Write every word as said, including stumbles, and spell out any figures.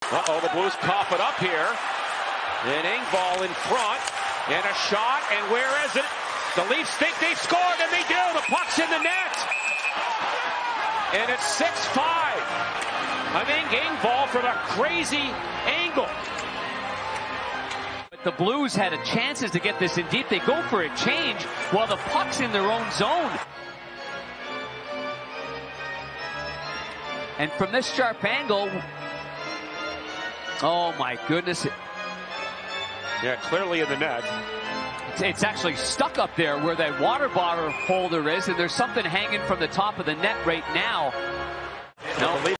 Uh-oh, the Blues cough it up here. And Engvall in front. And a shot, and where is it? The Leafs think they've scored, and they do. The puck's in the net. And it's six five. I think Engvall from a crazy angle. But the Blues had a chances to get this in deep. They go for a change while the puck's in their own zone. And from this sharp angle, oh my goodness. Yeah, clearly in the net. It's, it's actually stuck up there where that water bottle holder is, and there's something hanging from the top of the net right now. No.